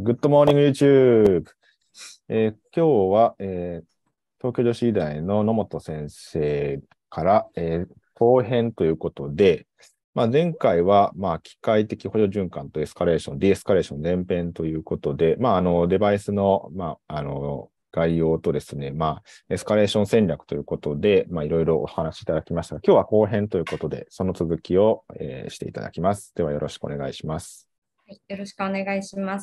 グッドモーニング YouTube。今日は、東京女子医大の野本先生から、後編ということで、前回は、機械的補助循環とエスカレーション、ディエスカレーション前編ということで、デバイスの、概要とですね、エスカレーション戦略ということで、いろいろお話しいただきましたが、今日は後編ということで、その続きを、していただきます。ではよろしくお願いします。 はい、よろしくお願いします。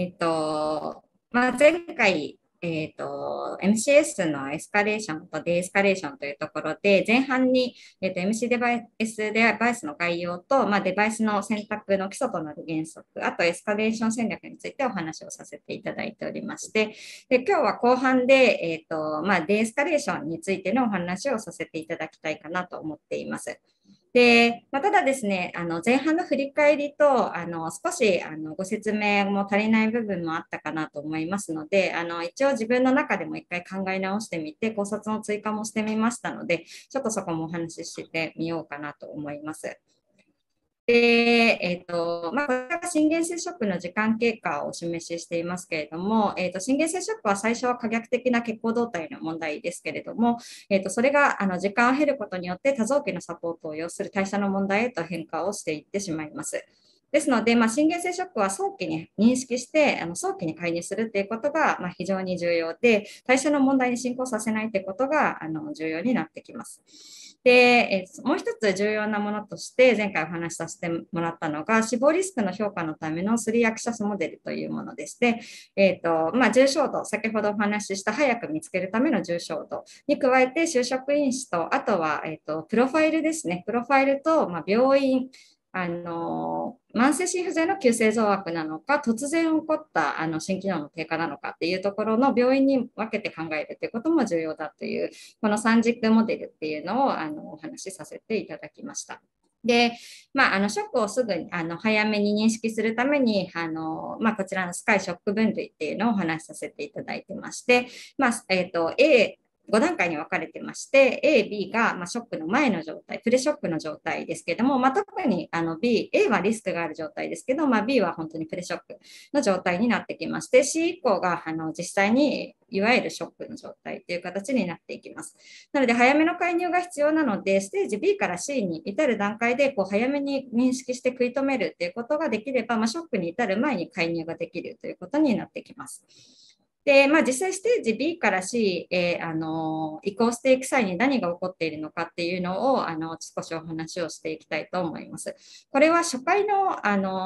前回、MCS のエスカレーションとデエスカレーションというところで、前半に、MC デバイスの概要と、デバイスの選択の基礎となる原則、あとエスカレーション戦略についてお話をさせていただいておりまして、今日は後半で、デエスカレーションについてのお話をさせていただきたいかなと思っています。で、ただですね、前半の振り返りと、少しご説明も足りない部分もあったかなと思いますので、一応自分の中でも一回考え直してみて、考察の追加もしてみましたので、ちょっとそこもお話ししてみようかなと思います。で、これが心原接触の時間経過をお示ししていますけれども、心原接触は最初は可逆的な血行動態の問題ですけれども、それが時間を経ることによって多臓器のサポートを要する代謝の問題へと変化をしていってしまいます。ですので、心原性ショックは早期に認識して、早期に介入するということが非常に重要で、代謝の問題に進行させないということが重要になってきます。で、もう一つ重要なものとして前回お話しさせてもらったのが死亡リスクの評価のための3アクシャスモデルというものでして、重症度、先ほどお話しした早く見つけるための重症度に加えて就職因子と、あとは、プロファイルですね。プロファイルと、病院、慢性心不全の急性増悪なのか、突然起こった心機能の低下なのかっていうところの病院に分けて考えるということも重要だという、この三軸モデルっていうのをお話しさせていただきました。で、ショックをすぐに早めに認識するためにこちらのスカイショック分類っていうのをお話しさせていただいてまして、A、5段階に分かれてまして、A、B がショックの前の状態、プレショックの状態ですけども、特にB、A はリスクがある状態ですけど、B は本当にプレショックの状態になってきまして、C 以降が実際にいわゆるショックの状態という形になっていきます。なので、早めの介入が必要なので、ステージ B から C に至る段階で早めに認識して食い止めるということができれば、ショックに至る前に介入ができるということになってきます。で、実際ステージ B から C へ移行していく際に何が起こっているのかっていうのを少しお話をしていきたいと思います。これは初回の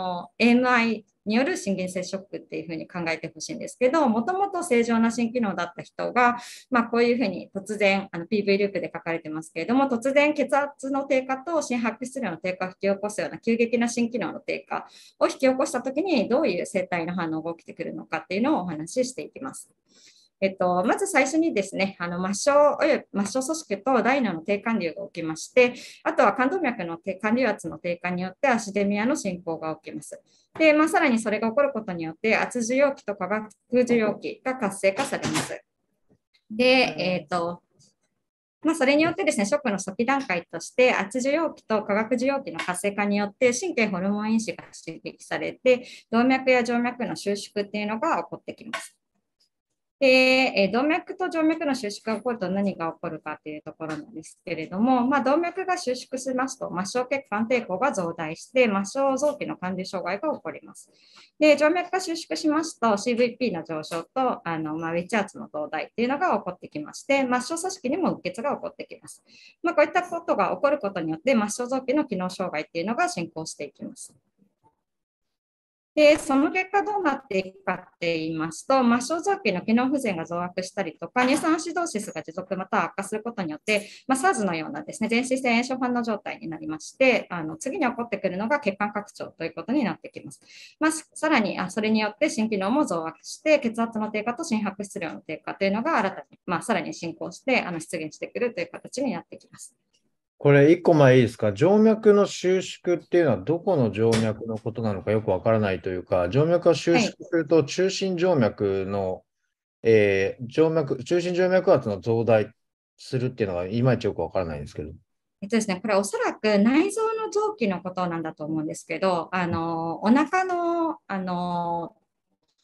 AMI による心原性ショックっていうふうに考えてほしいんですけど、もともと正常な心機能だった人が、こういうふうに突然、PV ループで書かれてますけれども、突然血圧の低下と心拍出量の低下を引き起こすような急激な心機能の低下を引き起こしたときに、どういう生体の反応が起きてくるのかっていうのをお話ししていきます。まず最初にですね、末梢組織と大脳の低管流が起きまして、あとは冠動脈の管流圧の低下によってアシデミアの進行が起きます。で、さらにそれが起こることによって、圧受容器と化学受容器が活性化されます。で、それによってですね、ショックの初期段階として、圧受容器と化学受容器の活性化によって、神経ホルモン因子が刺激されて、動脈や静脈の収縮っていうのが起こってきます。で、動脈と静脈の収縮が起こると何が起こるかというところなんですけれども、動脈が収縮しますと、末梢血管抵抗が増大して、末梢臓器の管理障害が起こります。で、静脈が収縮しますと、CVP の上昇と、ウィッチ圧の増大っていうのが起こってきまして、末梢組織にもうっ血が起こってきます。こういったことが起こることによって、末梢臓器の機能障害っていうのが進行していきます。で、その結果どうなっていくかって言いますと、末梢臓器の機能不全が増悪したりとか、乳酸アシドーシスが持続または悪化することによって、SARS のようなですね、全身性炎症反応状態になりまして、次に起こってくるのが血管拡張ということになってきます。さらに、それによって心機能も増悪して、血圧の低下と心拍出量の低下というのが新たに、さらに進行して、出現してくるという形になってきます。 これ一個前いいですか？静脈の収縮っていうのはどこの静脈のことなのかよくわからないというか、静脈が収縮すると中心静脈の、中心静脈圧の増大するっていうのがいまいちよくわからないんですけど。 ですね、これおそらく内臓の臓器のことなんだと思うんですけど、お腹の、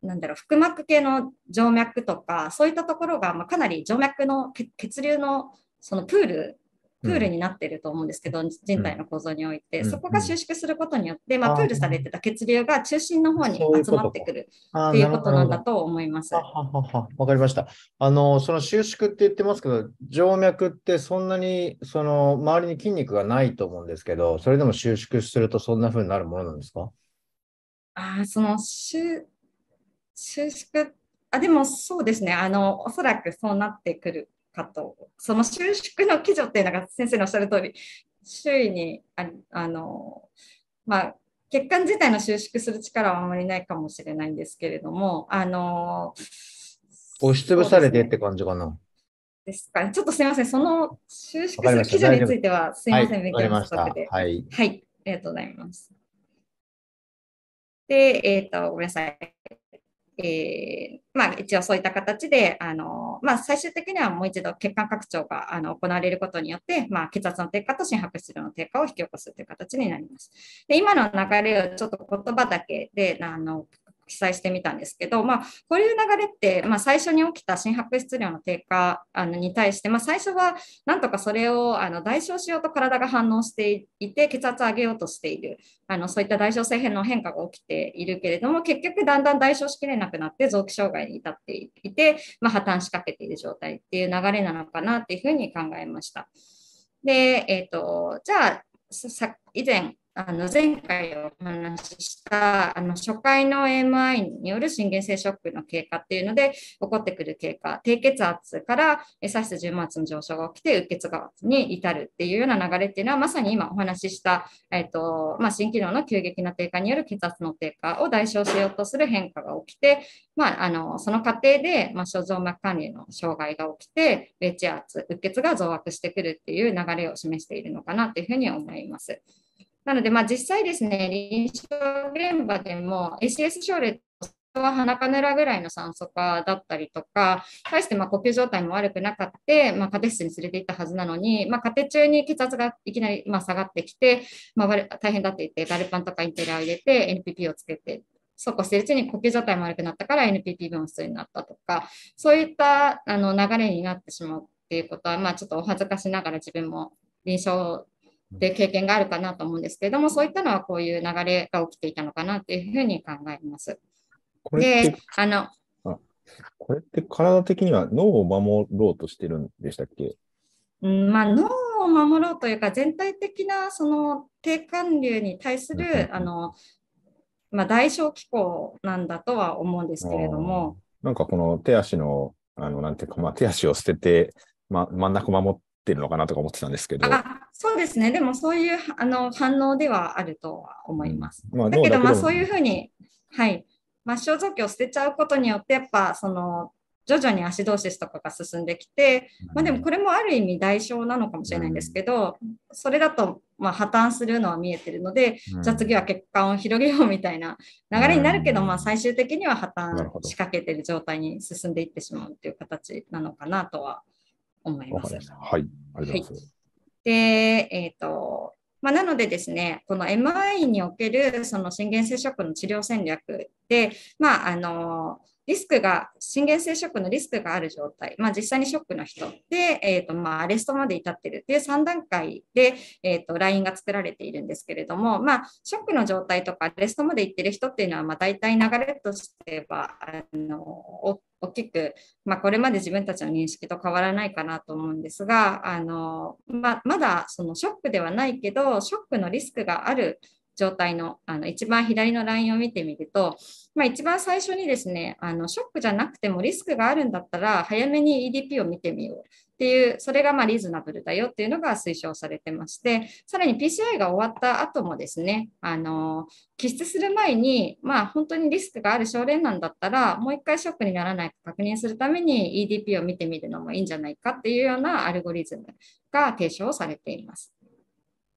なんだろう、腹膜系の静脈とか、そういったところが、かなり静脈の血流のそのプールになっていると思うんですけど、人体の構造において、そこが収縮することによって、プールされてた血流が中心の方に集まってくるっていうことなんだと思います。 わかりました。その収縮って言ってますけど、静脈ってそんなに、周りに筋肉がないと思うんですけど、それでも収縮するとそんな風になるものなんですか？ その収縮、でもそうですね。おそらくそうなってくるかと。その収縮の基準っていうのが先生のおっしゃる通り、周囲に血管自体の収縮する力はあまりないかもしれないんですけれども、 押しつぶされてって感じかな。 ですかね。ちょっとすみません。その収縮する基わかりました。 準については、すみません。 はい、 勉強不わかりました。 足で。 はい。 はい。ありがとうございます。で、ごめんなさい。一応そういった形で、最終的にはもう一度血管拡張が行われることによって、血圧の低下と心拍質量の低下を引き起こすという形になります。で、今の流れをちょっと言葉だけで記載してみたんですけど、こういう流れって、最初に起きた心拍質量の低下に対して、最初はなんとかそれを代償しようと体が反応していて、血圧を上げようとしている。そういった代償性変の変化が起きているけれども、結局だんだん代償しきれなくなって臓器障害に至っていて、破綻しかけている状態っていう流れなのかなっていうふうに考えました。で、じゃあ、以前、前回お話しした初回の MI による心原性ショックの経過っていうので起こってくる経過、低血圧から左室重圧の上昇が起きてうっ血圧に至るっていうような流れっていうのはまさに今お話しした、心機能の急激な低下による血圧の低下を代償しようとする変化が起きて、その過程で、小静脈管理の障害が起きて、低圧、うっ血が増悪してくるっていう流れを示しているのかなというふうに思います。なので、実際ですね、臨床現場でも ACS 症例は鼻かぬらぐらいの酸素化だったりとか、対して呼吸状態も悪くなかった、カテ室に連れて行ったはずなのに、カテ中に血圧がいきなり下がってきて、大変だって言って、ガルパンとかインテラを入れて NPP をつけて、そうこうしているうちに呼吸状態も悪くなったから NPP 分数になったとか、そういった流れになってしまうっていうことは、ちょっとお恥ずかしながら自分も臨床で経験があるかなと思うんですけれども、そういったのはこういう流れが起きていたのかなというふうに考えます。 これって体的には脳を守ろうとしてるんでしたっけ？ 脳を守ろうというか、全体的なその低管流に対する代償機構なんだとは思うんですけれども。 なんかこの手足の、なんていうか、手足を捨てて、真ん中守ってるのかなとか思ってたんですけど。 そうですね。でもそういう反応ではあるとは思います。だけど、そういうふうに、はい。末梢臓器を捨てちゃうことによって、やっぱ、徐々にアシドーシスとかが進んできて、でもこれもある意味代償なのかもしれないんですけど、それだと、破綻するのは見えてるので、じゃあ次は血管を広げようみたいな流れになるけど、最終的には破綻しかけてる状態に進んでいってしまうっていう形なのかなとは思います。 はい、ありがとうございます。 で、なのでですね、この MI におけるその心原性ショックの治療戦略で、リスクが、心原性ショックのリスクがある状態、実際にショックの人で、アレストまで至っているという3段階で、ラインが作られているんですけれども、ショックの状態とかアレストまで行っている人っていうのは、大体流れとしては、大きく、これまで自分たちの認識と変わらないかなと思うんですが、まだそのショックではないけど、ショックのリスクがある状態の一番左のラインを見てみると、一番最初にですね、ショックじゃなくてもリスクがあるんだったら、早めに EDP を見てみようっていう、それがリーズナブルだよっていうのが推奨されてまして、さらに PCI が終わった後もですね、起出する前に、本当にリスクがある症例なんだったら、もう一回ショックにならないか確認するために EDP を見てみるのもいいんじゃないかっていうようなアルゴリズムが提唱されています。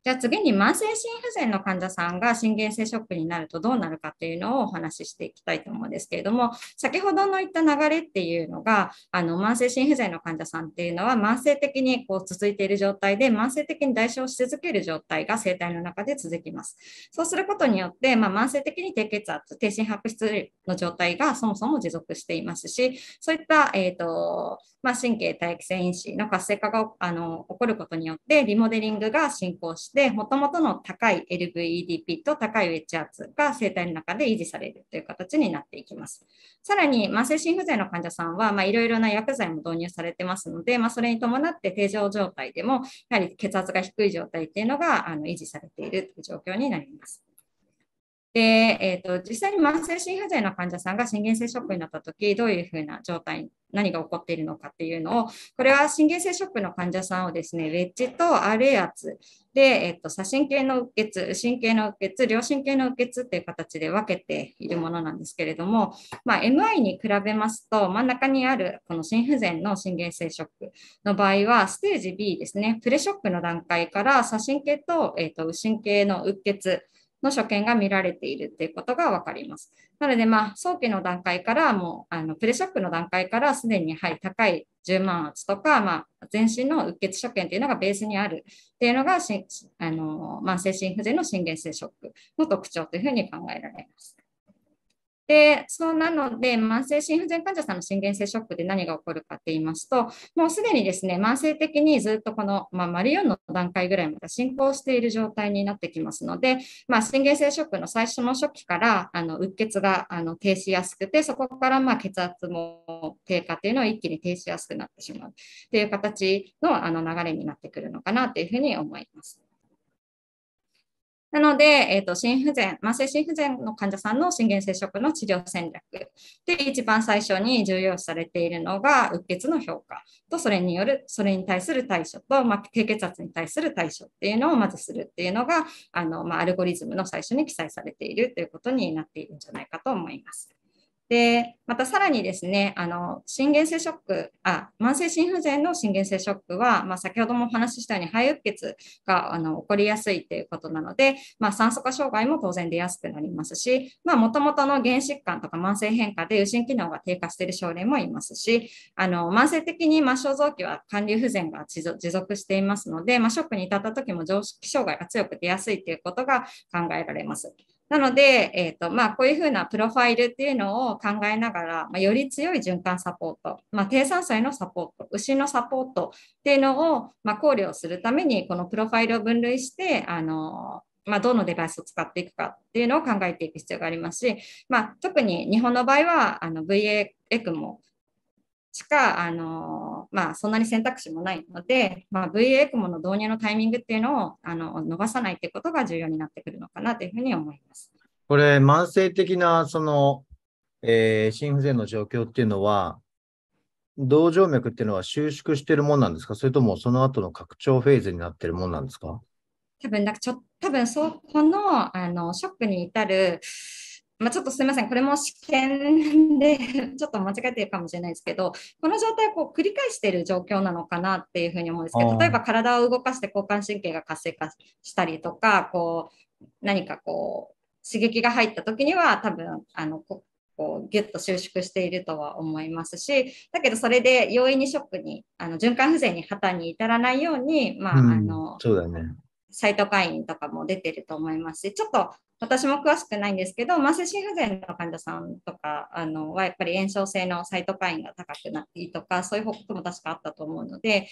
じゃあ次に慢性心不全の患者さんが心原性ショックになるとどうなるかっていうのをお話ししていきたいと思うんですけれども、先ほどの言った流れっていうのが、慢性心不全の患者さんっていうのは慢性的にこう続いている状態で、慢性的に代償し続ける状態が生体の中で続きます。そうすることによって、慢性的に低血圧、低心拍出の状態がそもそも持続していますし、そういった、神経帯域性因子の活性化が起こることによってリモデリングが進行して、もともとの高い LVEDP と高いウェッジ圧が生体の中で維持されるという形になっていきます。さらに慢性心不全の患者さんはいろいろな薬剤も導入されてますので、それに伴って定常状態でもやはり血圧が低い状態っていうのが維持されているという状況になります。で、実際に慢性心不全の患者さんが心原性ショックになったとき、どういうふうな状態、何が起こっているのかっていうのを、これは心原性ショックの患者さんをですね、ウェッジと RA 圧で、左心系のうっ血、右心系のうっ血、両心系のうっ血っていう形で分けているものなんですけれども、MI に比べますと、真ん中にあるこの心不全の心原性ショックの場合は、ステージ B ですね、プレショックの段階から左心系と、右心系のうっ血の所見が見られているということが分かります。なので、早期の段階からもう、プレショックの段階からすでに、高い10万圧とか、全身のうっ血所見というのがベースにあるというのが、慢性心不全の心原性ショックの特徴というふうに考えられます。で、そうなので、慢性心不全患者さんの心原性ショックで何が起こるかって言いますと、もうすでにですね、慢性的にずっとこの、マリオンの段階ぐらいまで進行している状態になってきますので、心原性ショックの最初の初期から、うっ血が停止しやすくて、そこから血圧も低下っていうのを一気に停止しやすくなってしまうという形の流れになってくるのかなというふうに思います。なので、心不全、慢性心不全の患者さんの心原性ショックの治療戦略で一番最初に重要視されているのが、うっ血の評価と、それに対する対処と、低血圧に対する対処っていうのをまずするっていうのが、アルゴリズムの最初に記載されているということになっているんじゃないかと思います。で、またさらにですね、心原性ショック、慢性心不全の心原性ショックは、先ほどもお話ししたように肺うっ血が起こりやすいということなので、酸素化障害も当然出やすくなりますし、もともとの原疾患とか慢性変化で右心機能が低下している症例もいますし、慢性的に末梢臓器は管理不全が持続していますので、ショックに至った時も常識障害が強く出やすいということが考えられます。なので、こういうふうなプロファイルっていうのを考えながら、より強い循環サポート、低酸素へのサポート、牛のサポートっていうのを、考慮するために、このプロファイルを分類して、どのデバイスを使っていくかっていうのを考えていく必要がありますし、特に日本の場合は、VA エクモしか、そんなに選択肢もないので、VA エクモの導入のタイミングっていうのを伸ばさないっていうことが重要になってくるのかなというふうに思います。 これ、慢性的な、心不全の状況っていうのは、動静脈っていうのは収縮してるもんなんですか？それともその後の拡張フェーズになってるもんなんですか？ 多分この、ショックに至る、ちょっとすみません、これも試験でちょっと間違えてるかもしれないですけど、この状態をこう繰り返している状況なのかなっていうふうに思うんですけど、例えば体を動かして交感神経が活性化したりとか、何か刺激が入った時には多分ギュッと収縮しているとは思いますし、だけどそれで容易にショックに、循環不全に破綻に至らないように、 そうだね。 サイトカインとかも出てると思いますし、ちょっと私も詳しくないんですけど、慢性心不全の患者さんとかはやっぱり炎症性のサイトカインが高くなっていいとか、そういう報告も確かあったと思うので、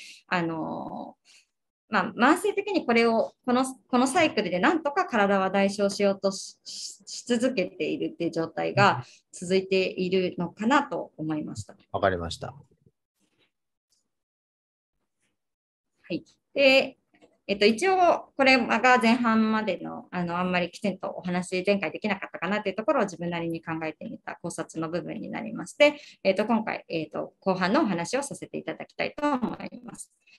慢性的にこのサイクルでなんとか体は代償しようと し続けているっていう状態が続いているのかなと思いました。 わかりました。 はい。で、一応、これが前半までの、あんまりきちんとお話、前回できなかったかなというところを自分なりに考えてみた考察の部分になりまして、今回、後半のお話をさせていただきたいと思います。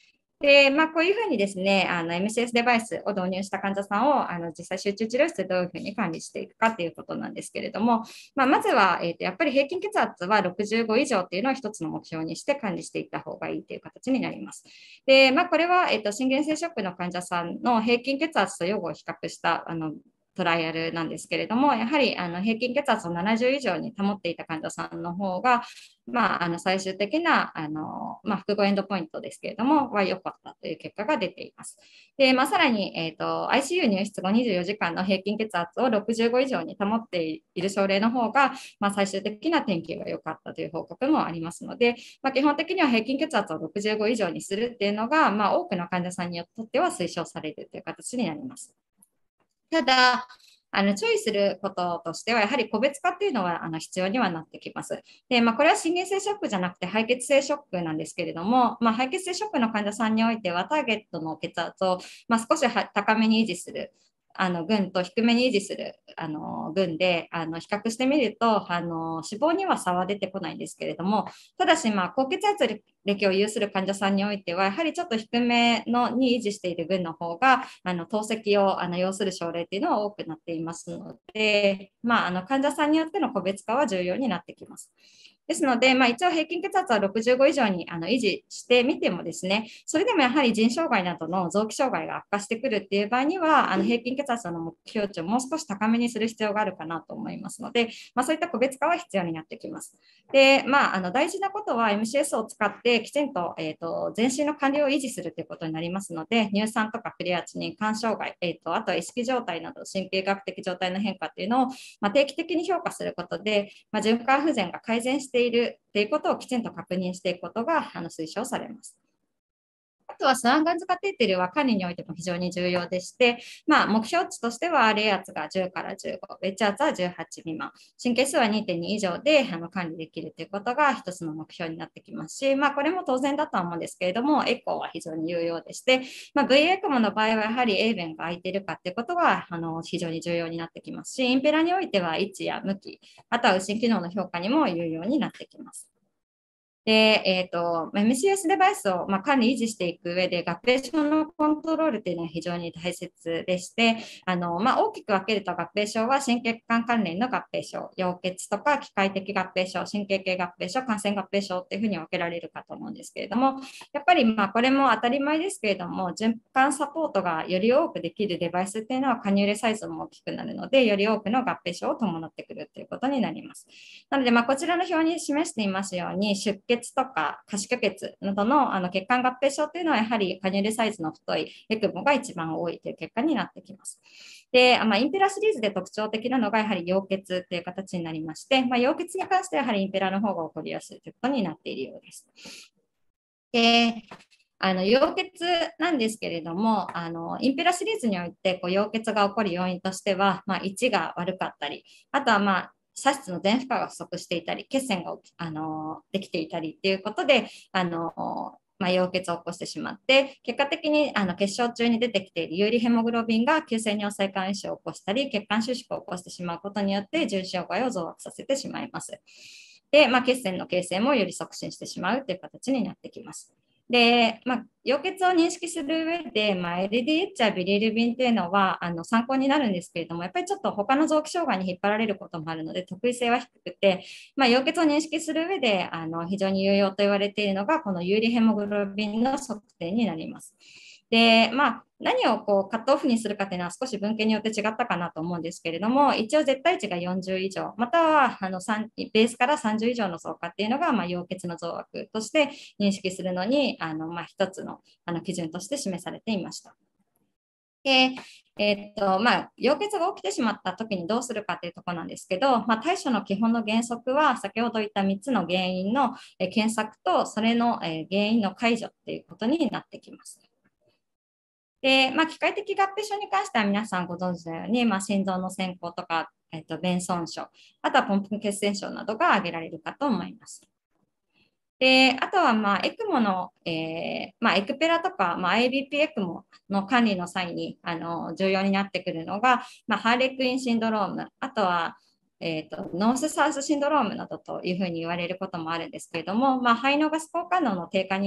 で、こういうふうにですね、MCS デバイスを導入した患者さんを実際集中治療室でどういうふうに管理していくかということなんですけれども、まずは、やっぱり平均血圧は65以上っていうのを一つの目標にして管理していった方がいいという形になります。で、これは、心原性ショックの患者さんの平均血圧と予後を比較したトライアルなんですけれども、やはり平均血圧を70以上に保っていた患者さんの方が、最終的な複合エンドポイントですけれども、は良かったという結果が出ています。で、さらに、ICU 入室後24時間の平均血圧を65以上に保っている症例の方が、最終的な天気が良かったという報告もありますので、基本的には平均血圧を65以上にするっていうのが、多くの患者さんによっては推奨されるという形になります。ただ、注意することとしては、やはり個別化っていうのは必要にはなってきます。で、これは心原性ショックじゃなくて敗血性ショックなんですけれども、敗血性ショックの患者さんにおいては、ターゲットの血圧を少し高めに維持する。群と低めに維持する群で比較してみると死亡には差は出てこないんですけれども、ただし高血圧歴を有する患者さんにおいてはやはりちょっと低めに維持している群の方が透析を要する症例っていうのは多くなっていますので、患者さんによっての個別化は重要になってきます。ですので、一応平均血圧は65以上に維持してみてもですね、それでもやはり腎障害などの臓器障害が悪化してくるっていう場合には、平均血圧の目標値をもう少し高めにする必要があるかなと思いますので、そういった個別化は必要になってきます。で、大事なことは MCS を使ってきちんと、全身の管理を維持するということになりますので、乳酸とかクリアチニン、肝障害、あとは意識状態など神経学的状態の変化っていうのを、定期的に評価することで、循環不全が改善しているということをきちんと確認していくことが推奨されます。あとはスワンガンズカテーテルは管理においても非常に重要でして、目標値としては RA 圧が10から15、ベッチ圧は18未満、神経数は 2.2 以上で管理できるということが一つの目標になってきますし、これも当然だとは思うんですけれども、エコーは非常に有用でして、V エクモの場合はやはり A 弁が空いているかということが非常に重要になってきますし、インペラにおいては位置や向き、あとは右心機能の評価にも有用になってきます。で、MCS デバイスを、管理維持していく上で合併症のコントロールというのは非常に大切でして、大きく分けると合併症は心血管関連の合併症、溶血とか機械的合併症、神経系合併症、感染合併症っていうふうに分けられるかと思うんですけれども、やっぱりこれも当たり前ですけれども、循環サポートがより多くできるデバイスっていうのは加入レサイズも大きくなるので、より多くの合併症を伴ってくるということになります。なので、こちらの表に示していますように、出血とか下肢虚血などの血管合併症というのは、やはり加入レサイズの太いエクモが一番多いという結果になってきます。で、インペラシリーズで特徴的なのが、やはり溶血という形になりまして、溶血に関しては、やはりインペラの方が起こりやすいということになっているようです。で、溶血なんですけれども、インペラシリーズにおいて溶血が起こる要因としては、位置が悪かったり、あとは左室の全負荷が不足していたり、血栓ができていたりっていうことで、溶血を起こしてしまって、結果的に血小中に出てきている有利ヘモグロビンが急性尿細管炎症を起こしたり、血管収縮を起こしてしまうことによって、重視障害を増悪させてしまいます。で、血栓の形成もより促進してしまうという形になってきます。で、溶血を認識する上で、LDH やビリルビンというのは参考になるんですけれども、やっぱりちょっと他の臓器障害に引っ張られることもあるので、特異性は低くて、溶血を認識する上で非常に有用と言われているのが、この有利ヘモグロビンの測定になります。で、何をカットオフにするかというのは少し文献によって違ったかなと思うんですけれども、一応絶対値が40以上、またはベースから30以上の増加っていうのが、溶血の増悪として認識するのに一つの基準として示されていました。で、溶血が起きてしまった時にどうするかというところなんですけど、対処の基本の原則は先ほど言った3つの原因の検索とそれの原因の解除ということになってきます。で、機械的合併症に関しては皆さんご存知のように、心臓の先行とか、弁損傷、あとはポンプ血栓症などが挙げられるかと思います。で、あとは、エクモの、エクペラとか、IBP エクモの管理の際に重要になってくるのが、ハーレクインシンドローム、あとは、ノースサウスシンドロームなどというふうに言われることもあるんですけれども、肺のガス交換能の低下によっ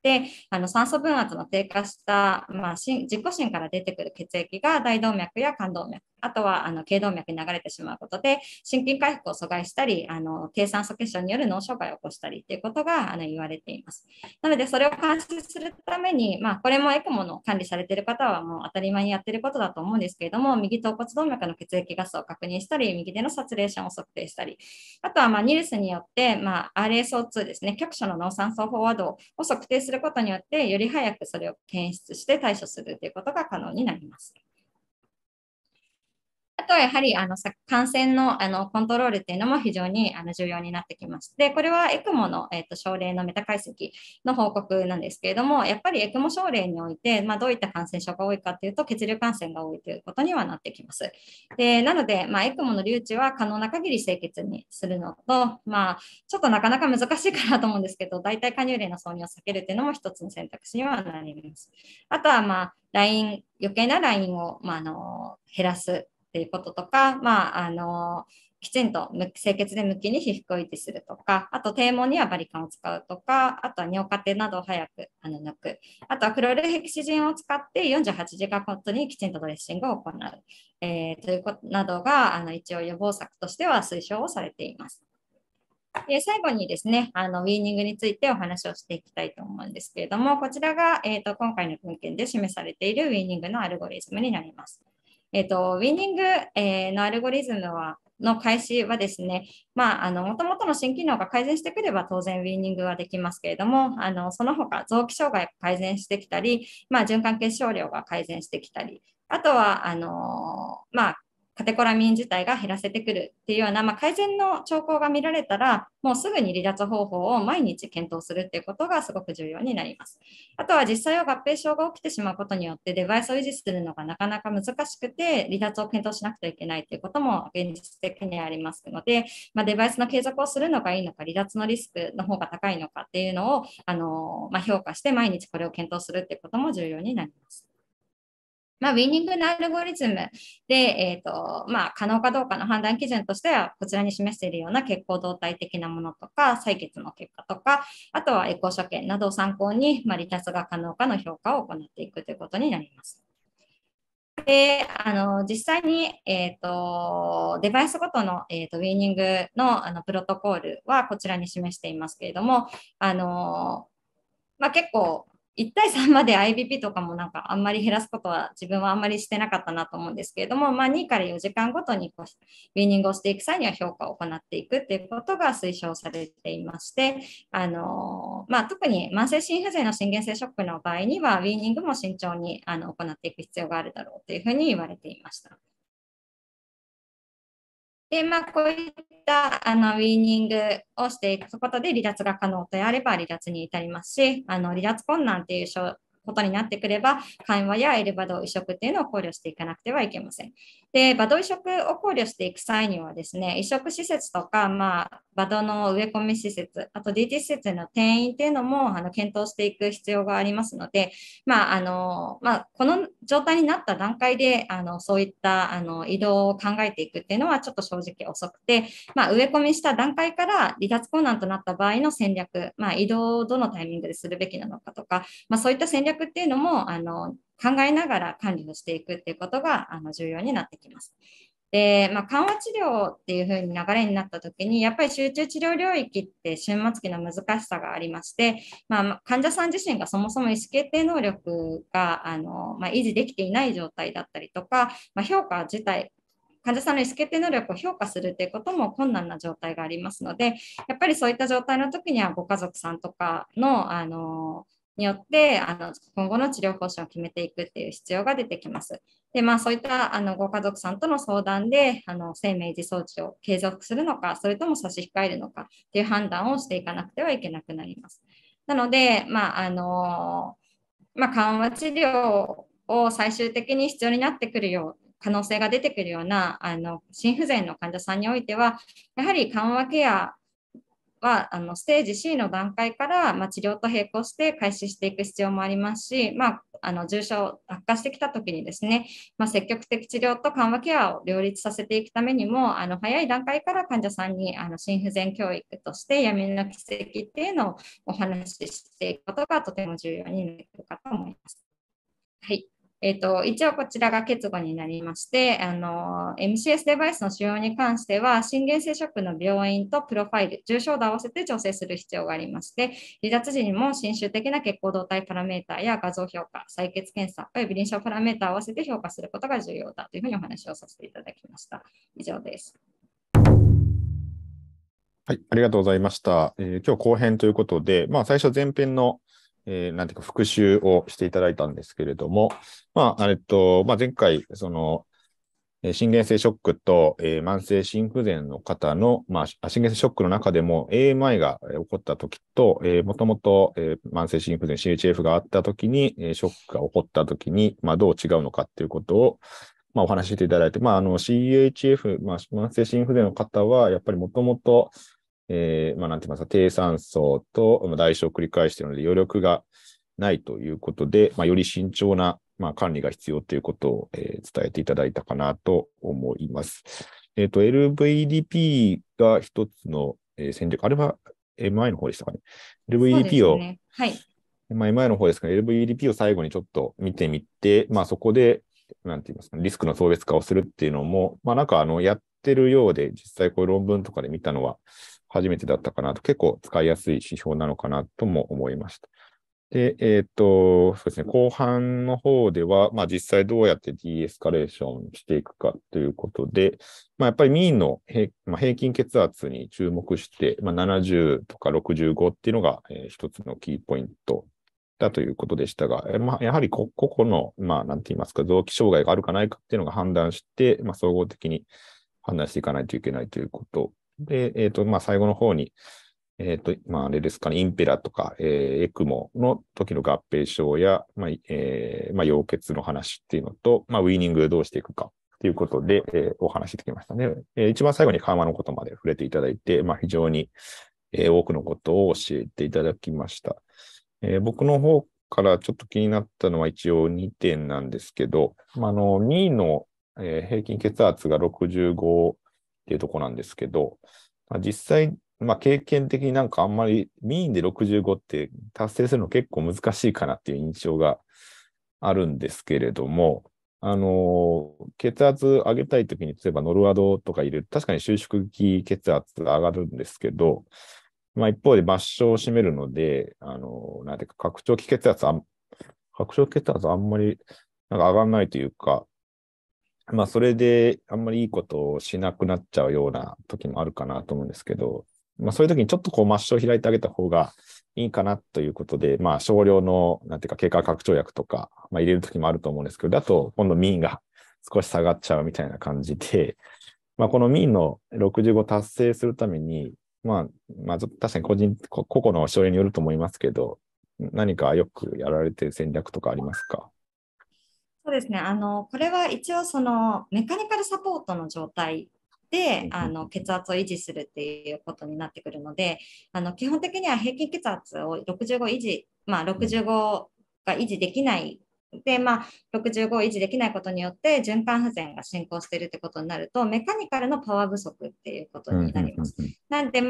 て、酸素分圧の低下した、自己心から出てくる血液が大動脈や冠動脈、あとは頸動脈に流れてしまうことで、心筋回復を阻害したり、低酸素血症による脳障害を起こしたりということが言われています。なので、それを監視するために、これもエクモの管理されている方はもう当たり前にやっていることだと思うんですけれども、右頭骨動脈の血液ガスを確認したり、右手のサチュレーションを測定したり、あとはニルスによって、RSO2 ですね、局所の脳酸素飽和度を測定することによって、より早くそれを検出して対処するということが可能になります。あとはやはり感染のコントロールっていうのも非常に重要になってきます。で、これはエクモの、症例のメタ解析の報告なんですけれども、やっぱりエクモ症例において、どういった感染症が多いかというと、血流感染が多いということにはなってきます。で、なので、エクモの留置は可能な限り清潔にするのと、ちょっとなかなか難しいかなと思うんですけど、代替加入例の挿入を避けるっていうのも一つの選択肢にはなります。あとは、余計なラインを、減らす。っていうこととか、きちんと清潔で無菌に皮膚を維持するとか、あと低毛にはバリカンを使うとか、あとは尿カテなどを早く抜く、あとはクロルヘキシジンを使って48時間ごとにきちんとドレッシングを行う、ということなどが一応予防策としては推奨をされています。で最後にですね、ウィーニングについてお話をしていきたいと思うんですけれども、こちらが、今回の文献で示されているウィーニングのアルゴリズムになります。ウィーニング、のアルゴリズムの開始はですね、もともとの心機能が改善してくれば当然ウィーニングはできますけれども、その他臓器障害が改善してきたり、循環血小量が改善してきたり、あとは、カテコラミン自体が減らせてくるっていうような、改善の兆候が見られたら、もうすぐに離脱方法を毎日検討するっていうことがすごく重要になります。あとは実際は合併症が起きてしまうことによってデバイスを維持するのがなかなか難しくて、離脱を検討しなくてはいけないということも現実的にありますので、デバイスの継続をするのがいいのか、離脱のリスクの方が高いのかっていうのを評価して毎日これを検討するっていうことも重要になります。ウィーニングのアルゴリズムで、可能かどうかの判断基準としては、こちらに示しているような血行動態的なものとか、採血の結果とか、あとはエコー所見などを参考に、離脱が可能かの評価を行っていくということになります。で、実際に、デバイスごとの、ウィーニングの、プロトコールはこちらに示していますけれども、結構、1対3まで IBP とかもなんかあんまり減らすことは自分はあんまりしてなかったなと思うんですけれども、2から4時間ごとにウィーニングをしていく際には評価を行っていくっていうことが推奨されていまして、特に慢性心不全の心原性ショックの場合には、ウィーニングも慎重に行っていく必要があるだろうというふうに言われていました。で、こういったウィーニングをしていくことで離脱が可能であれば離脱に至りますし、離脱困難ということになってくれば、緩和やエルバド移植っていうのを考慮していかなくてはいけません。で、バド移植を考慮していく際にはですね、移植施設とか、バドの植え込み施設、あと DT 施設の転院っていうのも検討していく必要がありますので、この状態になった段階で、そういった移動を考えていくっていうのはちょっと正直遅くて、植え込みした段階から離脱困難となった場合の戦略、移動をどのタイミングでするべきなのかとか、そういった戦略っていうのも考えながら管理をしていくっていうことが重要になってきます。で、緩和治療っていう風に流れになった時に、やっぱり集中治療領域って終末期の難しさがありまして、患者さん自身がそもそも意思決定能力が維持できていない状態だったりとか、評価自体、患者さんの意思決定能力を評価するということも困難な状態がありますので、やっぱりそういった状態の時にはご家族さんとかのによって今後の治療方針を決めていくっていう必要が出てきます。で、そういったご家族さんとの相談で生命維持装置を継続するのか、それとも差し控えるのかっていう判断をしていかなくてはいけなくなります。なので、緩和治療を最終的に必要になってくるよう可能性が出てくるような心不全の患者さんにおいては、やはり緩和ケアはステージ C の段階から、治療と並行して開始していく必要もありますし、重症悪化してきたときにですね、積極的治療と緩和ケアを両立させていくためにも、早い段階から患者さんに心不全教育として闇の奇跡っていうのをお話ししていくことがとても重要になってくるかと思います。はい。一応こちらが結語になりまして、MCS デバイスの使用に関しては、心原性ショックの病院とプロファイル、重症度合わせて調整する必要がありまして、離脱時にも侵襲的な血行動態パラメータや画像評価、採血検査、および臨床パラメータを合わせて評価することが重要だというふうにお話をさせていただきました。以上です。 はい、ありがとうございました。今日後編ということで、最初前編のなんていうか復習をしていただいたんですけれども、前回、心原性ショックと、慢性心不全の方の、心原性ショックの中でも AMI が起こったときと、もともと慢性心不全 CHF があったときに、ショックが起こったときに、どう違うのかっていうことを、お話ししていただいて、CHF、慢性心不全の方は、やっぱりもともと、なんて言いますか、低酸素と代償を繰り返しているので、余力がないということで、より慎重な、管理が必要ということを、伝えていただいたかなと思います。LVDP が一つの、戦略、あれは MI の方でしたかね。LVDP を、 ね、はい。 MI の方ですかね。LVDP を最後にちょっと見てみて、そこで、なんて言いますか、リスクの層別化をするっていうのも、やってるようで、実際こういう論文とかで見たのは初めてだったかなと、結構使いやすい指標なのかなとも思いました。で、そうですね、後半の方では、実際どうやってディエスカレーションしていくかということで、やっぱりミーンの平均血圧に注目して、70とか65っていうのが、一つのキーポイントだということでしたが、やはり個々の、なんて言いますか、臓器障害があるかないかっていうのが判断して、総合的に判断していかないといけないということで、最後の方に、あれですかね、インペラとか、エクモの時の合併症や、溶血の話っていうのと、ウィーニングどうしていくかということで、お話してきましたね。一番最後に緩和のことまで触れていただいて、非常に、多くのことを教えていただきました。僕の方からちょっと気になったのは一応2点なんですけど、2位の、平均血圧が65っていうところなんですけど、実際、経験的にあんまりミーンで65って達成するの結構難しいかなっていう印象があるんですけれども、血圧上げたいときに、例えばノルアドとか入れる、確かに収縮期血圧が上がるんですけど、一方で末梢を占めるので、なんていうか、拡張期血圧あんまり上がらないというか、それであんまりいいことをしなくなっちゃうような時もあるかなと思うんですけど、そういう時にちょっとこう末梢を開いてあげた方がいいかなということで、少量の、なんていうか、経過拡張薬とか、入れる時もあると思うんですけど、だと今度ミンが少し下がっちゃうみたいな感じで、このミンの65達成するために、確かに個々の症例によると思いますけど、何かよくやられてる戦略とかありますか？ そうですね。これは一応メカニカルサポートの状態で血圧を維持するっていうことになってくるので、基本的には平均血圧を65維持、65が維持できないで、65を維持できないことによって循環不全が進行しているということになると、メカニカルのパワー不足っていうことになります。なんで、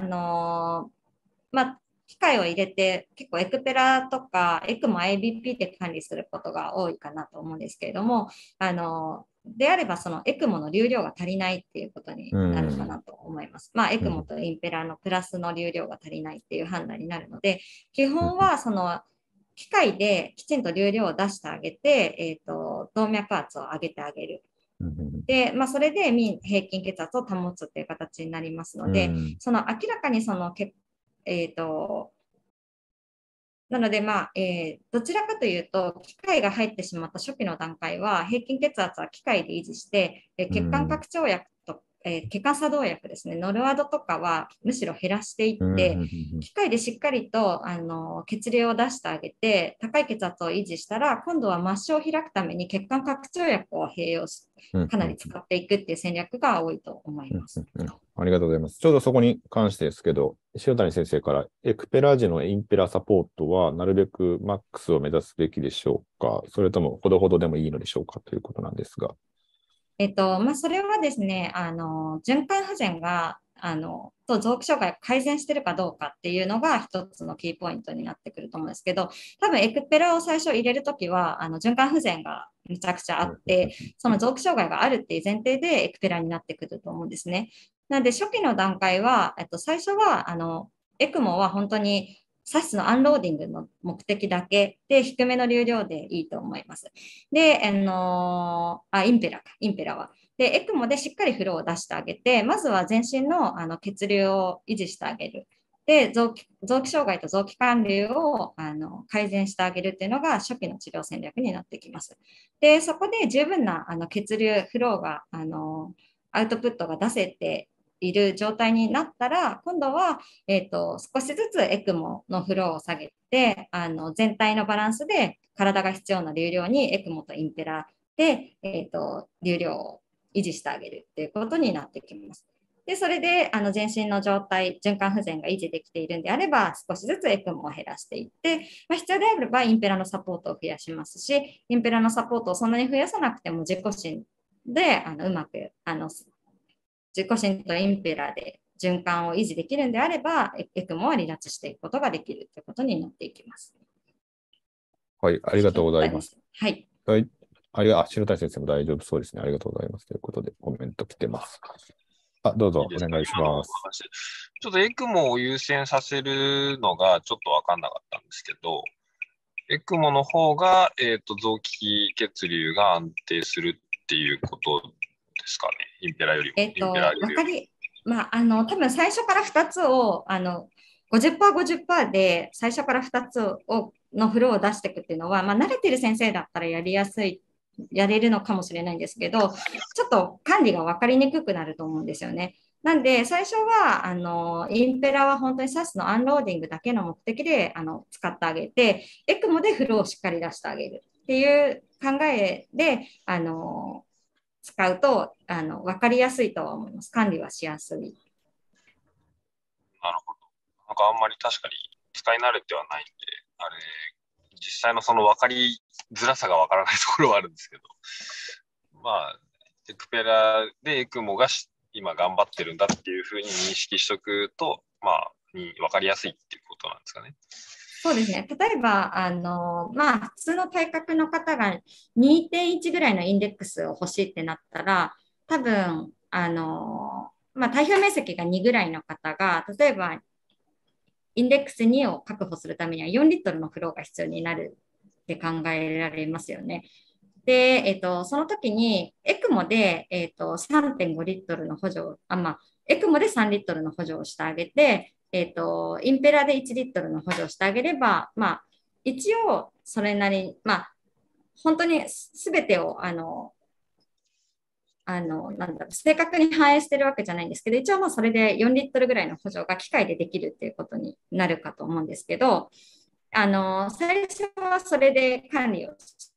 機械を入れて、結構エクペラとかエクも IBP で管理することが多いかなと思うんですけれども、であればそのエクモの流量が足りないっていうことになるかなと思います。エクモとインペラのプラスの流量が足りないっていう判断になるので、基本はその機械できちんと流量を出してあげて、動脈圧を上げてあげる。で、それで平均血圧を保つっていう形になりますので、その明らかにそのなので、どちらかというと、機械が入ってしまった初期の段階は、平均血圧は機械で維持して、血管拡張薬と血管作動薬ですね、ノルアドとかはむしろ減らしていって、機械でしっかりと血流を出してあげて、高い血圧を維持したら、今度は末梢を開くために血管拡張薬を併用し、かなり使っていくっていう戦略が多いと思います。 ありがとうございます。ちょうどそこに関してですけど、塩谷先生から、エクペラ時のインペラサポートは、なるべくマックスを目指すべきでしょうか、それともほどほどでもいいのでしょうかということなんですが。 それはですね、循環不全が、と臓器障害が改善しているかどうかっていうのが一つのキーポイントになってくると思うんですけど、多分エクペラを最初入れるときは、循環不全がめちゃくちゃあって、その臓器障害があるっていう前提でエクペラになってくると思うんですね。なので、初期の段階は、最初は、エクモは本当にサスのアンローディングの目的だけで低めの流量でいいと思います。で、インペラは。で、エクモでしっかりフローを出してあげて、まずは全身の血流を維持してあげる。で、臓器障害と臓器管理を改善してあげるっていうのが初期の治療戦略になってきます。で、そこで十分な血流、フローがアウトプットが出せている状態になったら、今度は、少しずつエクモのフローを下げて、全体のバランスで体が必要な流量にエクモとインペラで、流量を維持してあげるっていうことになってきます。で、それで全身の状態、循環不全が維持できているんであれば、少しずつエクモを減らしていって、必要であればインペラのサポートを増やしますし、インペラのサポートをそんなに増やさなくても自己心でうまく自己心とインペラで循環を維持できるんであれば、エクモは離脱していくことができるということになっていきます。 はい、ありがとうございます。 はい。 白谷先生も大丈夫そうですね。ありがとうございます。ということで、コメント来てます。どうぞお願いします。 ちょっとエクモを優先させるのがちょっと分かんなかったんですけど、エクモの方が、臓器血流が安定するっていうことですかね。インペラよりも。 多分最初から2つを、50%、50% で最初から2つのフローを出していくっていうのは、慣れてる先生だったらやれるのかもしれないんですけど、ちょっと管理が分かりにくくなると思うんですよね。なんで、最初は、インペラは本当にサスのアンローディングだけの目的で使ってあげて、エクモでフローをしっかり出してあげるっていう考えで、使うと分かりやすいとは思います。管理はしやすい。なるほど。なんかあんまり確かに使い慣れてはないんで、実際のその分かりづらさが分からないところはあるんですけど、エクペラでエクモが今頑張ってるんだっていうふうに認識しておくと、分かりやすいっていうことなんですかね。 そうですね。例えば、普通の体格の方が 2.1 ぐらいのインデックスを欲しいってなったら、多分、体表面積が2ぐらいの方が、例えば、インデックス2を確保するためには4リットルのフローが必要になるって考えられますよね。で、その時に、エクモで、3.5 リットルの補助エクモで3リットルの補助をしてあげて、インペラで1リットルの補助をしてあげれば、一応、それなりに、本当に全てを、正確に反映してるわけじゃないんですけど、一応それで4リットルぐらいの補助が機械でできるっていうことになるかと思うんですけど、最初はそれで管理を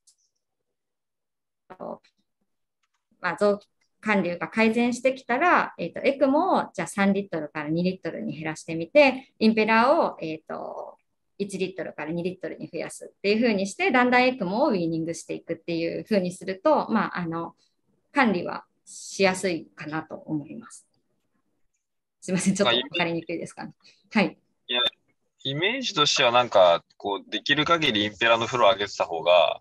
臓器管理が改善してきたら、エクモをじゃあ3リットルから2リットルに減らしてみて、インペラを、1リットルから2リットルに増やすっていうふうにして、だんだんエクモをウィーニングしていくっていうふうにすると、管理はしやすいかなと思います。すみません、ちょっと分かりにくいですかね。はい。 いや、イメージとしてはなんか、できる限りインペラのフロー上げてた方が、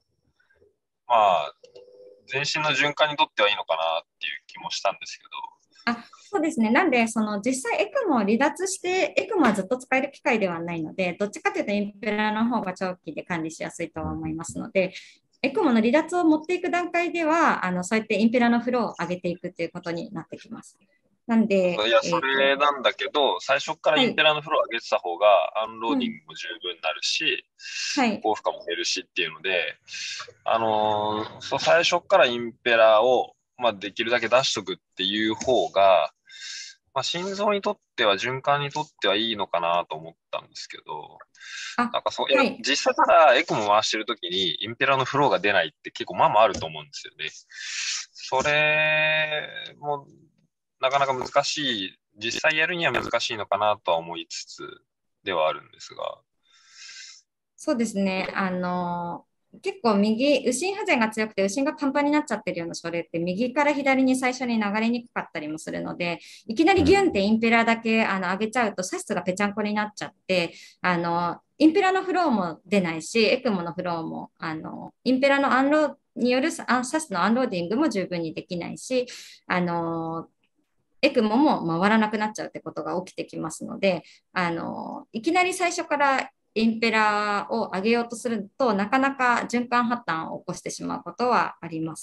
全身の循環にとってはいいのかなっていう気もしたんですけど。 そうですね。なんで、実際エクモを離脱して、エクモはずっと使える機械ではないので、どっちかというとインペラの方が長期で管理しやすいとは思いますので、エクモの離脱を持っていく段階では、そうやってインペラのフローを上げていくということになってきます。なんで、 いや、それなんだけど、最初からインペラのフロー上げてた方が、アンローディングも十分になるし、高負荷も減るしっていうので、最初からインペラを、 まあ、できるだけ出しとくっていう方が、まあ、心臓にとっては、循環にとってはいいのかなと思ったんですけど、 あ、 なんかそう、 はい。 実際ただエクモ回してるときにインペラのフローが出ないって結構まあまああると思うんですよね。それもなかなか難しい、実際やるには難しいのかなとは思いつつではあるんですが。 そうですね。結構右、右心不全が強くて、右心がパンパンになっちゃってるような症例って、右から左に最初に流れにくかったりもするので、いきなりギュンってインペラだけ上げちゃうと、サスがぺちゃんこになっちゃって、インペラのフローも出ないし、エクモのフローも、インペラのアンローによるサスのアンローディングも十分にできないし、あの、エクモも回らなくなっちゃうってことが起きてきますので、いきなり最初からインペラを上げようとすると、なかなか循環破綻を起こしてしまうことはあります。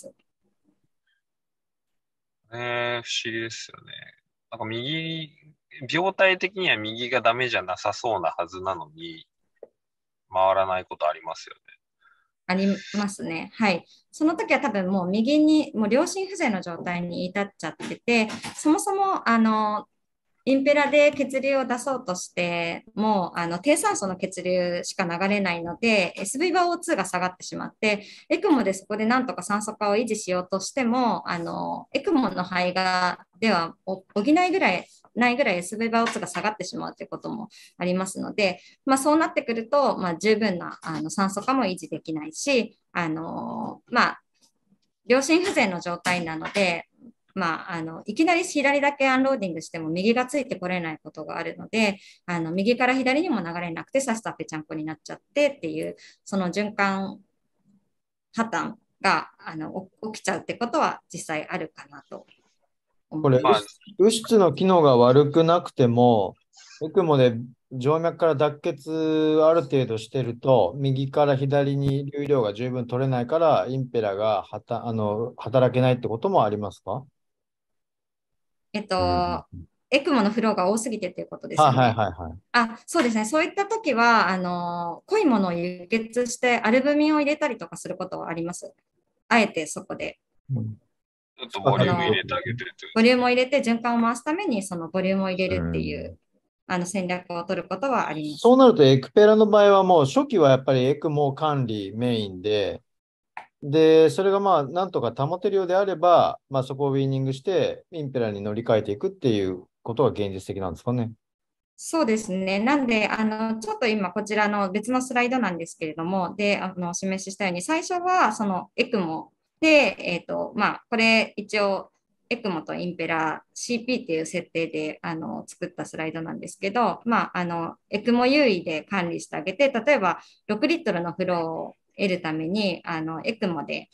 不思議ですよね。なんか病態的には右がダメじゃなさそうなはずなのに、回らないことありますよね。 ありますね。はい。その時は多分もう右に、もう両心不全の状態に至っちゃってて、そもそも、インペラで血流を出そうとして、もう低酸素の血流しか流れないので、SV バー O2 が下がってしまって、エクモでそこでなんとか酸素化を維持しようとしても、エクモの肺がでは補いぐらいないぐらい SV バー O2 が下がってしまうということもありますので、まあ、そうなってくると、まあ、十分な酸素化も維持できないし、まあ、両心不全の状態なので、まあ、いきなり左だけアンローディングしても右がついてこれないことがあるので、右から左にも流れなくて、さっさぺちゃんこになっちゃってっていう、その循環破綻が起きちゃうってことは実際あるかなとこれ、 思いまあ、 ます。 右室の機能が悪くなくても、エクモで静脈から脱血ある程度してると、右から左に流量が十分取れないから、インペラが働けないってこともありますか？ えっうん。 と、エクモのフローが多すぎてっていうことですはいはいよね。 はいはい。 あ、そうですね。そういったときは、濃いものを輸血してアルブミンを入れたりとかすることはあります。あえてそこで。 うん、 ちょっとボリューム入その、 れてあげてという。 ボリュームを入れて循環を回すために、そのボリュームを入れうるっていう、 ん。 戦略を取ることはあります。 そうなると、エクペラの場合はもう初期はやっぱりエクモ管理メインで、それがまあ、なんとか保てるようであれば、まあ、そこをウィーニングして、インペラに乗り換えていくっていうことが現実的なんですかね。 そうですね。なんで、ちょっと今こちらの別のスライドなんですけれども、で、お示ししたように、最初はそのエクモで、まあ、これ一応、エクモとインペラ CP っていう設定で作ったスライドなんですけど、まあ、エクモ優位で管理してあげて、例えば6リットルのフローを得るために、エクモで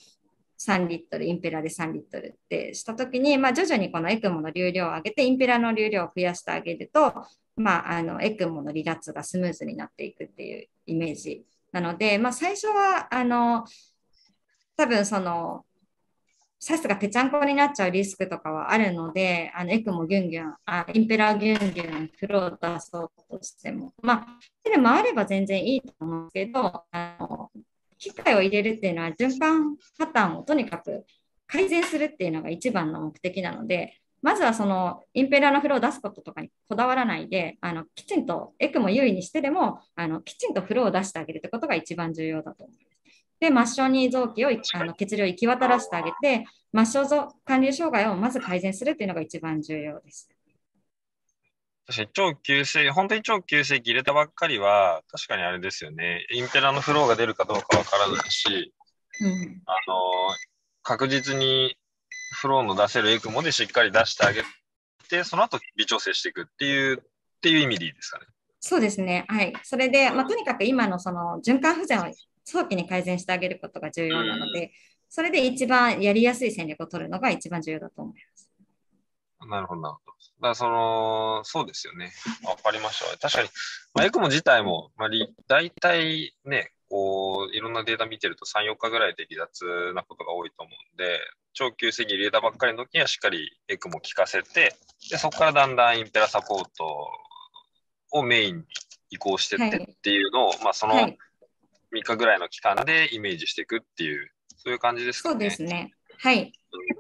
3リットル、インペラで3リットルってしたときに、まあ、徐々にこのエクモの流量を上げて、インペラの流量を増やしてあげると、まあ、エクモの離脱がスムーズになっていくっていうイメージなので、まあ、最初は、多分その、サスがぺちゃんこになっちゃうリスクとかはあるので、エクモギュンギュン、インペラギュンギュン、フロー出そうとしても、まあ、手で回れば全然いいと思うんですけど、機械を入れるっていうのは循環破綻をとにかく改善するっていうのが一番の目的なので、まずはそのインペラのフローを出すこととかにこだわらないで、きちんとエクモ優位にしてでも、きちんとフローを出してあげるってことが一番重要だと思います。で、末梢に臓器を血流を行き渡らせてあげて、末梢管理障害をまず改善するっていうのが一番重要です。 確かに超急性、本当に超急性期入れたばっかりは、確かにあれですよね。インペラのフローが出るかどうかわからないし、 うん、 確実にフローの出せるエクモでしっかり出してあげて、その後微調整していくっていう意味でいいですかね。 そうですね。はい。それで、まあ、とにかく今のその循環不全を早期に改善してあげることが重要なので、それで一番やりやすい戦略を取るのが一番重要だと思います。 なるほど、なるほど。だからそうですよね。わかりました。確かに、まあ、エクモ自体も、まあ、大体ね、こう、いろんなデータ見てると3、4日ぐらいで離脱なことが多いと思うんで、長期性に入れたばっかりの時にはしっかりエクモ効かせて、で、そこからだんだんインペラサポートをメインに移行してってっはい。 ていうのを、まあ、そのはい。 3日ぐらいの期間でイメージしていくっていう、そういう感じですかそうでね。 すね。はい。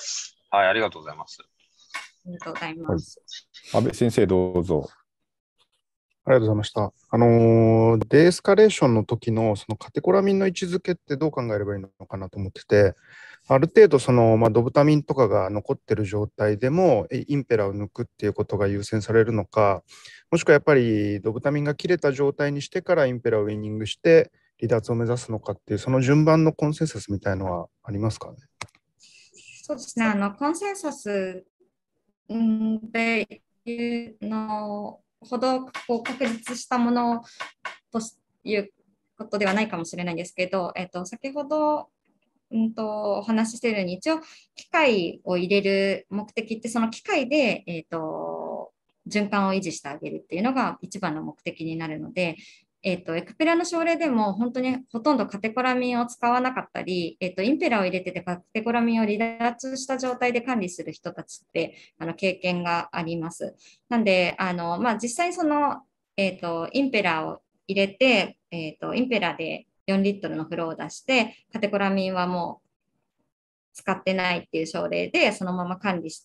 はい、ありがとうございます。 ありがとうございます。 安倍先生、どうぞ。 ありがとうございました。デエスカレーションの時のそのカテコラミンの位置づけってどう考えればいいのかなと思ってて、ある程度ドブタミンとかが残ってる状態でもインペラを抜くっていうことが優先されるのか、もしくはやっぱりドブタミンが切れた状態にしてからインペラをウィニングして離脱を目指すのかっていう、その順番のコンセンサスみたいのはありますかね。 そうですね、コンセンサスでいうのほどこう確立したものということではないかもしれないんですけど、先ほどお話ししているように、一応、機械を入れる目的って、その機械で、循環を維持してあげるっていうのが一番の目的になるので、エクペラの症例でも本当にほとんどカテコラミンを使わなかったり、インペラを入れててカテコラミンを離脱した状態で管理する人たちって経験があります。なんで、実際にインペラを入れて、インペラで4リットルのフローを出して、カテコラミンはもう使ってないっていう症例で、そのまま管理して、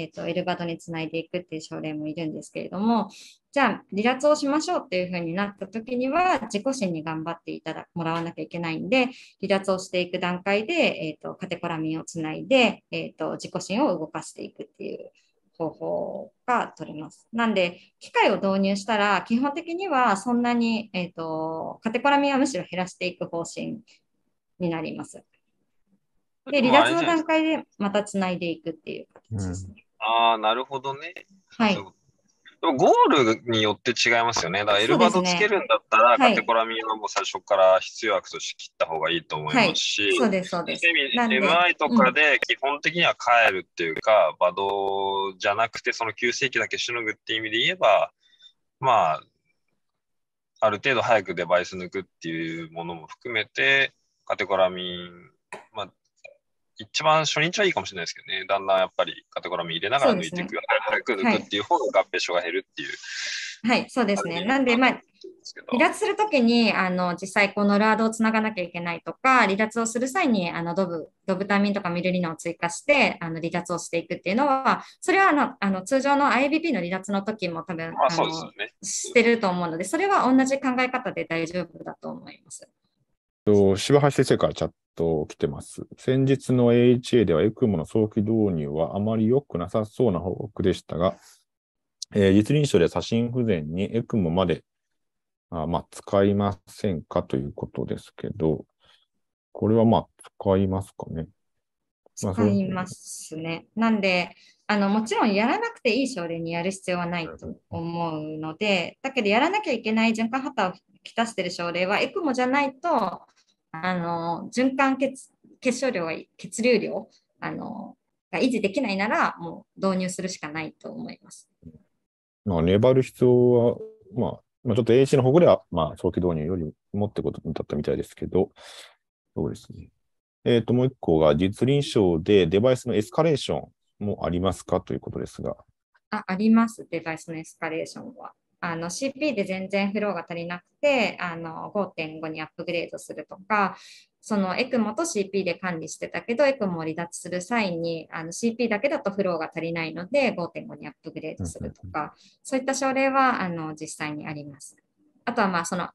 エルバドにつないでいくっていう症例もいるんですけれども、じゃあ離脱をしましょうっていうふうになった時には、自己心に頑張ってもらわなきゃいけないんで、離脱をしていく段階で、カテコラミンをつないで、自己心を動かしていくっていう方法が取れます。なんで、機械を導入したら、基本的にはそんなに、カテコラミンはむしろ減らしていく方針になります。で、離脱の段階でまたつないでいくっていう形ですね。 ああ、なるほどね。 はい。 でもゴールによって違いますよね。だからエルバドつけるんだったら、 はいカテコラミンはもう最初から必要悪として切った方がいいと思いますし、 そうです、そうです。 なんで MI とかで基本的には帰るっていうか、バドじゃなくてその急性期だけしのぐっていう意味で言えば、まあ、ある程度早くデバイス抜くっていうものも含めて、カテコラミン、まあ、一番初日はいいかもしれないですけどね、だんだんやっぱりカテゴラミ入れながら抜いていく、早く抜くっていう方が合併症が減るっていう。 はい、そうですね。なんで、離脱するときに、実際このラードをつながなきゃいけないとか、離脱をする際に、ドブタミンとかミルリノを追加して、離脱をしていくっていうのは、それは、通常の IBP の離脱の時も多分、してると思うので、それは同じ考え方で大丈夫だと思います。 柴橋先生からチャット来てます。先日の AHA では ECMO の早期導入はあまり良くなさそうな報告でしたが、実臨床では左心不全に ECMO まで使いませんかということですけど、これは使いますかね。 使いますね。なんで、もちろんやらなくていい症例にやる必要はないと思うので、だけどやらなきゃいけない循環破綻をきたしている症例は、ECMO じゃないと、循環血小量、血流量が維持できないなら、もう導入するしかないと思います。 粘る必要は、ちょっと AC の保護では、早期導入よりもってことだったみたいですけど、そうですね。もう一個が、実臨床でデバイスのエスカレーションもありますかということですが。 あります、デバイスのエスカレーションは。CP で全然フローが足りなくて、5.5 にアップグレードするとか、その ECMO と CP で管理してたけど、ECMO を離脱する際にCP だけだとフローが足りないので、5.5 にアップグレードするとか、そういった症例は実際にあります。あとはその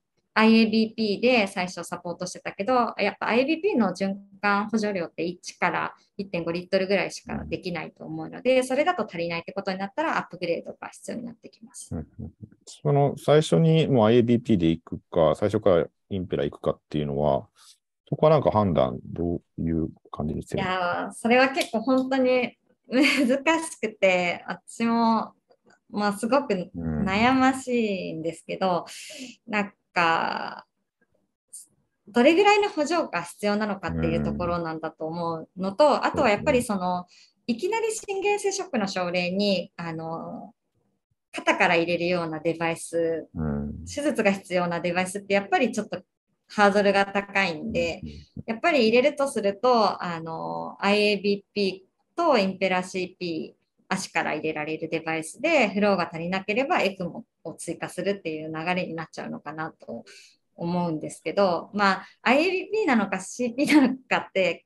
IABP で最初サポートしてたけど、やっぱ IABP の循環補助量って1から1.5リットルぐらいしかできないと思うので、それだと足りないってことになったらアップグレードが必要になってきます。 その最初にもう IABP で行くか、最初からインペラ行くかっていうのは、そこはなんか判断どういう感じにしてるんですか？ いや、それは結構本当に難しくて、私もすごく悩ましいんですけど、なんか、どれぐらいの補助が必要なのかっていうところなんだと思うのと、あとはやっぱりいきなり心原性ショックの症例に、肩から入れるようなデバイス、手術が必要なデバイスってやっぱりちょっとハードルが高いんで、やっぱり入れるとすると、IABP とインペラ CP、足から入れられるデバイスでフローが足りなければ ECMO を追加するっていう流れになっちゃうのかなと思うんですけど、IABP なのか CP なのかって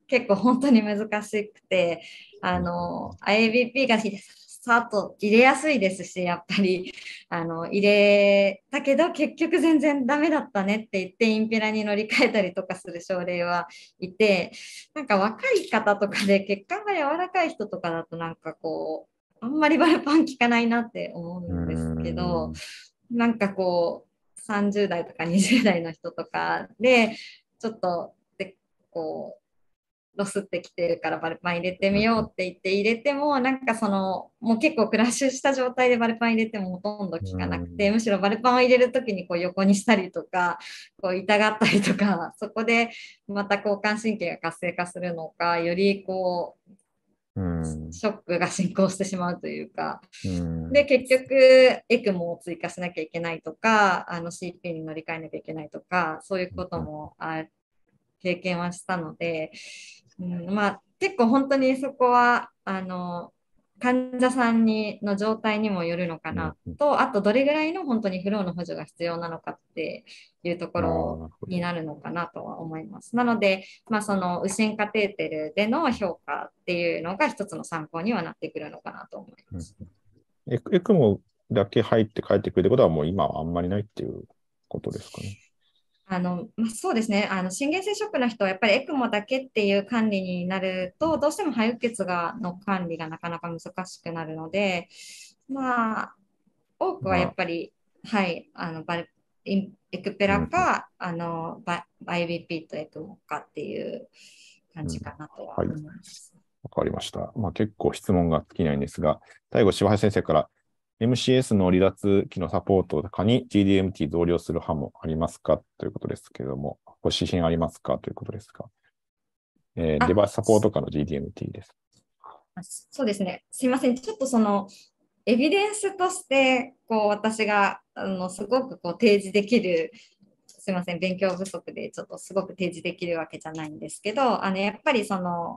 結構本当に難しくて、IABP がスタート入れやすいですし、やっぱり、入れたけど結局全然ダメだったねって言ってインペラに乗り換えたりとかする症例はいて、なんか若い方とかで血管が柔らかい人とかだとなんかこう、あんまりバルパン効かないなって思うんですけど、なんかこう、30代とか20代の人とかで、ちょっと、で、こう、ロスってきてるからバルパン入れてみようって言って入れても、なんかその、もう結構クラッシュした状態でバルパン入れてもほとんど効かなくて、むしろバルパンを入れるときにこう横にしたりとか、こう痛がったりとか、そこでまた交感神経が活性化するのか、よりこう、ショックが進行してしまうというか、で、結局、エクモを追加しなきゃいけないとか、CP に乗り換えなきゃいけないとか、そういうことも経験はしたので、まあ、結構本当にそこは、患者さんの状態にもよるのかなと、あとどれぐらいの本当にフローの補助が必要なのかっていうところになるのかなとは思います。なので、まあ、その右心カテーテルでの評価っていうのが一つの参考にはなってくるのかなと思います。 エクモだけ入って帰ってくるってことはもう今はあんまりないっていうことですかね。 そうですね。心原性ショックの人はやっぱりエクモだけっていう管理になると、どうしても肺う血の管理がなかなか難しくなるので、まあ、多くはやっぱり、はい、エクペラか、IBP とエクモかっていう感じかなとは思います。 わかりました。まあ、結構質問が尽きないんですが、最後、柴橋先生から、MCS の離脱期のサポートとかに GDMT 増量する派もありますかということですけれども、ご指針ありますかということですか。デバイスサポート下の GDMT です。 そうですね。すいません。ちょっとその、エビデンスとして、こう、私が、すごくこう、提示できる、すいません。勉強不足で、ちょっとすごく提示できるわけじゃないんですけど、やっぱりその、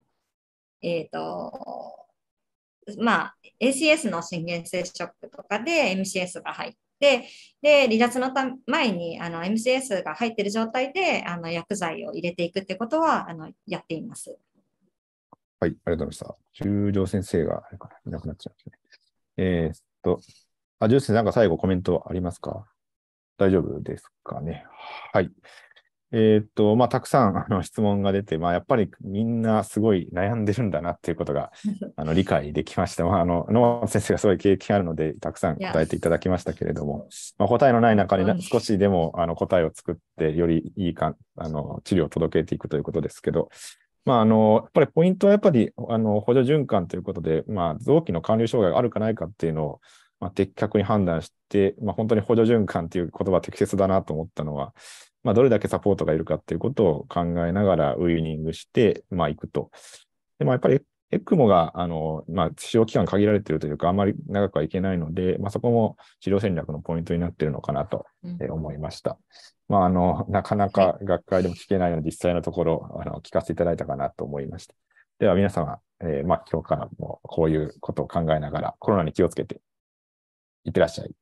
まあ、ACS の心原性ショックとかで MCS が入って、で、離脱の前にMCS が入っている状態で薬剤を入れていくってことはやっています。 はい、ありがとうございました。中条先生がいなくなっちゃうんですね。中条先生、なんか最後コメントありますか？大丈夫ですかね。はい。まあ、たくさん質問が出て、まあ、やっぱりみんなすごい悩んでるんだなっていうことが理解できました。まあ、野本先生がすごい経験あるので、たくさん答えていただきましたけれども、まあ、答えのない中に少しでも答えを作って、よりいい治療を届けていくということですけど、まあ、やっぱりポイントはやっぱり補助循環ということで、まあ、臓器の管理障害があるかないかっていうのを、まあ、的確に判断して、まあ、本当に補助循環という言葉は適切だなと思ったのは、まあ、どれだけサポートがいるかっていうことを考えながらウィーニングして、まあ、いくと。でもやっぱりエクモが、まあ、使用期間限られているというか、あまり長くはいけないので、まあ、そこも治療戦略のポイントになっているのかなと思いました。まあ、なかなか学会でも聞けないので、実際のところ、聞かせていただいたかなと思いました。では、皆様、まあ、今日からもこういうことを考えながら、コロナに気をつけていってらっしゃい。